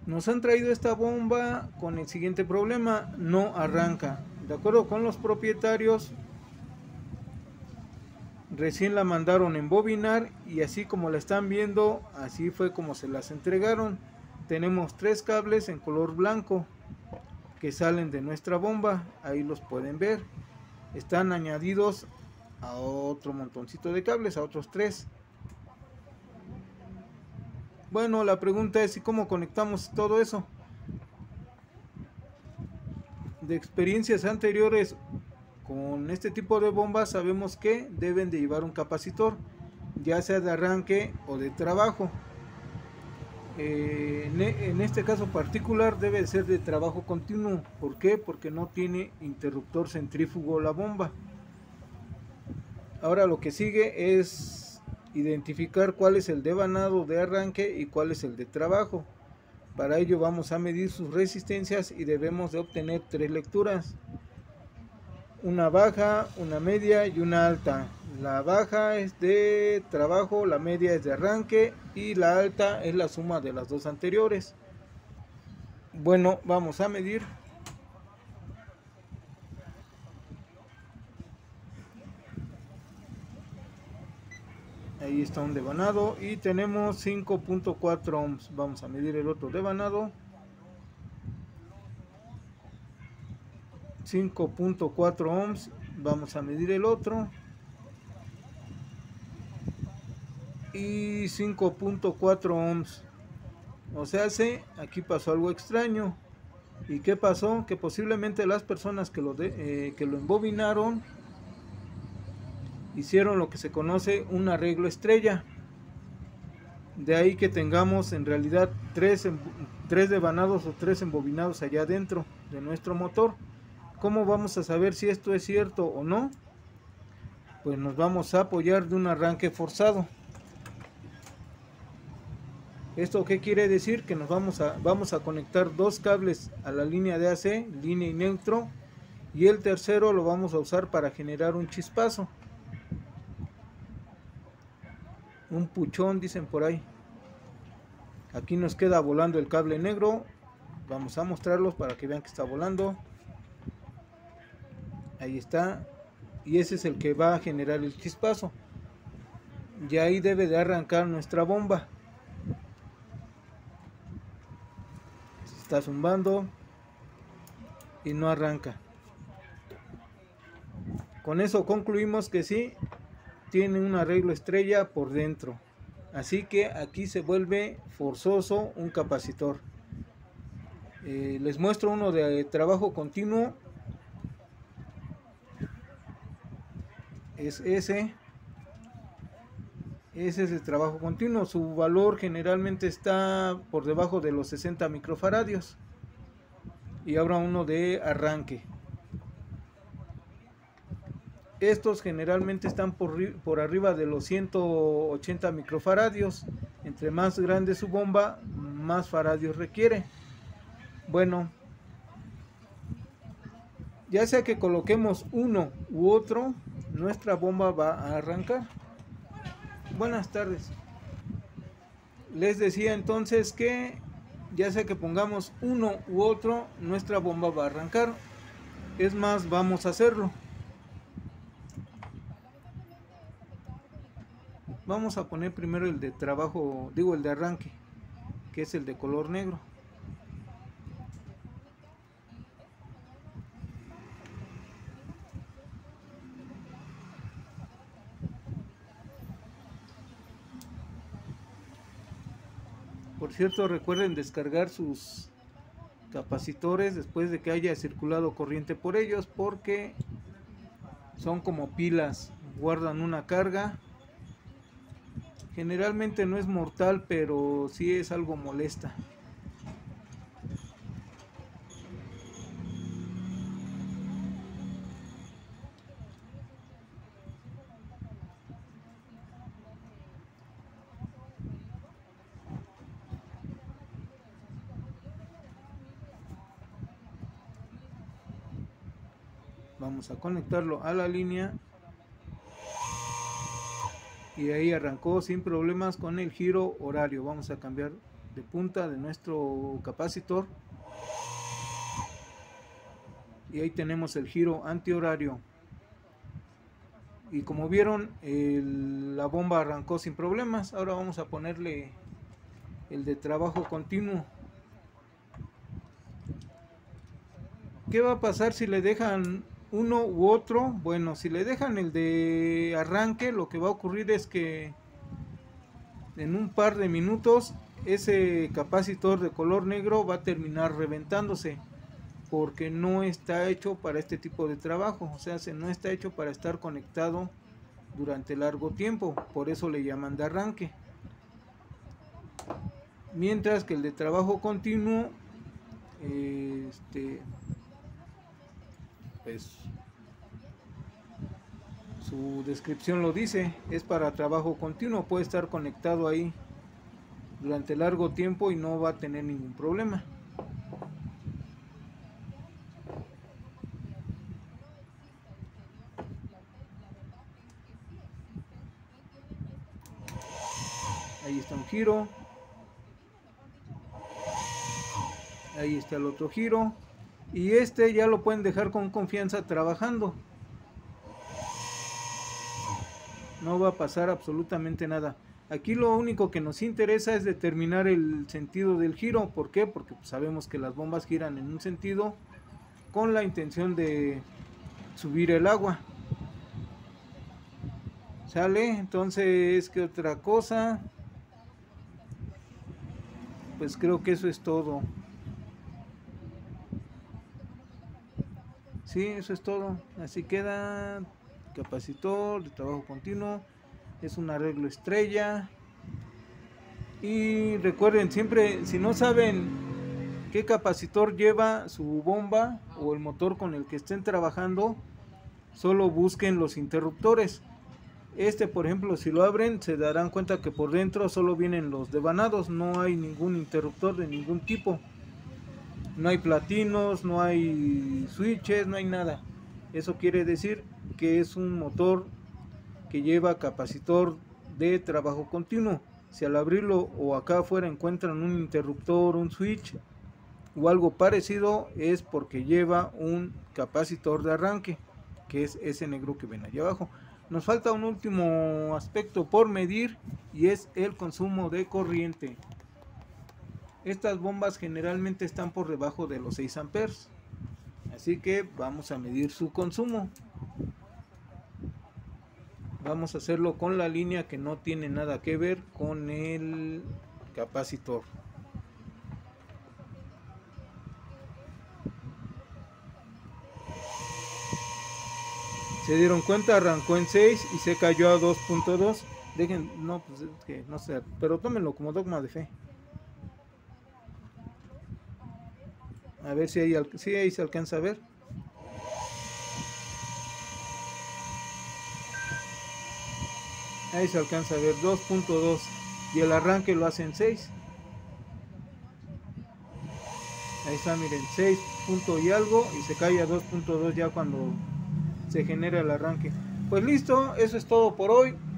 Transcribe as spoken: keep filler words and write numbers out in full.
Nos han traído esta bomba con el siguiente problema: no arranca. De acuerdo con los propietarios, recién la mandaron embobinar y así como la están viendo, así fue como se las entregaron. Tenemos tres cables en color blanco que salen de nuestra bomba, ahí los pueden ver. Están añadidos a otro montoncito de cables, a otros tres. Bueno, la pregunta es: ¿y cómo conectamos todo eso? De experiencias anteriores con este tipo de bombas sabemos que deben de llevar un capacitor, ya sea de arranque o de trabajo. Eh, en este caso particular debe ser de trabajo continuo. ¿Por qué? Porque no tiene interruptor centrífugo la bomba. Ahora lo que sigue es identificar cuál es el devanado de arranque y cuál es el de trabajo. Para ello vamos a medir sus resistencias y debemos de obtener tres lecturas: una baja, una media y una alta. La baja es de trabajo, la media es de arranque y la alta es la suma de las dos anteriores. Bueno, vamos a medir. Ahí está un devanado y tenemos cinco punto cuatro ohms. Vamos a medir el otro devanado. cinco punto cuatro ohms. Vamos a medir el otro. Y cinco punto cuatro ohms. O sea, sí, aquí pasó algo extraño. ¿Y qué pasó? Que posiblemente las personas que lo, de, eh, que lo embobinaron hicieron lo que se conoce un arreglo estrella. De ahí que tengamos en realidad tres, tres devanados o tres embobinados allá dentro de nuestro motor. ¿Cómo vamos a saber si esto es cierto o no? Pues nos vamos a apoyar de un arranque forzado. ¿Esto qué quiere decir? Que nos vamos a, vamos a conectar dos cables a la línea de A C, línea y neutro, y el tercero lo vamos a usar para generar un chispazo. Un puchón, dicen por ahí. Aquí nos queda volando el cable negro. Vamos a mostrarlos para que vean que está volando. Ahí está. Y ese es el que va a generar el chispazo. Y ahí debe de arrancar nuestra bomba. Se está zumbando y no arranca. Con eso concluimos que sí tiene un arreglo estrella por dentro. Así que aquí se vuelve forzoso un capacitor. Eh, les muestro uno de trabajo continuo. Es ese. Ese es el trabajo continuo. Su valor generalmente está por debajo de los sesenta microfaradios. Y ahora uno de arranque. Estos generalmente están por, por arriba de los ciento ochenta microfaradios. Entre más grande su bomba, más faradios requiere. Bueno, ya sea que coloquemos uno u otro, nuestra bomba va a arrancar. Buenas tardes. Les decía entonces que ya sea que pongamos uno u otro, nuestra bomba va a arrancar. Es más, vamos a hacerlo. Vamos a poner primero el de trabajo, digo el de arranque, que es el de color negro. Por cierto, recuerden descargar sus capacitores después de que haya circulado corriente por ellos, porque son como pilas, guardan una carga. Generalmente no es mortal, pero sí es algo molesta. Vamos a conectarlo a la línea. Y ahí arrancó sin problemas con el giro horario. Vamos a cambiar de punta de nuestro capacitor. Y ahí tenemos el giro antihorario. Y como vieron, el, la bomba arrancó sin problemas. Ahora vamos a ponerle el de trabajo continuo. ¿Qué va a pasar si le dejan uno u otro? Bueno, si le dejan el de arranque, lo que va a ocurrir es que en un par de minutos ese capacitor de color negro va a terminar reventándose, porque no está hecho para este tipo de trabajo. O sea, no está hecho para estar conectado durante largo tiempo, por eso le llaman de arranque. Mientras que el de trabajo continuo, este, pues su descripción lo dice, es para trabajo continuo, puede estar conectado ahí durante largo tiempo y no va a tener ningún problema. Ahí está un giro, ahí está el otro giro, y este ya lo pueden dejar con confianza trabajando. No va a pasar absolutamente nada. Aquí lo único que nos interesa es determinar el sentido del giro. ¿Por qué? Porque sabemos que las bombas giran en un sentido con la intención de subir el agua. ¿Sale? Entonces, ¿qué otra cosa? Pues creo que eso es todo. Sí, eso es todo. Así queda capacitor de trabajo continuo. Es un arreglo estrella. Y recuerden siempre, si no saben qué capacitor lleva su bomba o el motor con el que estén trabajando, solo busquen los interruptores. Este, por ejemplo, si lo abren, se darán cuenta que por dentro solo vienen los devanados, no hay ningún interruptor de ningún tipo. No hay platinos, no hay switches, no hay nada. Eso quiere decir que es un motor que lleva capacitor de trabajo continuo. Si al abrirlo o acá afuera encuentran un interruptor, un switch o algo parecido, es porque lleva un capacitor de arranque, que es ese negro que ven allá abajo. Nos falta un último aspecto por medir, y es el consumo de corriente. Estas bombas generalmente están por debajo de los seis amperes, así que vamos a medir su consumo. Vamos a hacerlo con la línea que no tiene nada que ver con el capacitor. Se dieron cuenta, arrancó en seis y se cayó a dos punto dos. Dejen, no, pues es que no sé, pero tómenlo como dogma de fe. A ver si ahí, si ahí se alcanza a ver. Ahí se alcanza a ver dos punto dos, y el arranque lo hace en seis. Ahí está, miren, seis punto y algo, y se cae a dos punto dos ya cuando se genera el arranque. Pues listo, eso es todo por hoy.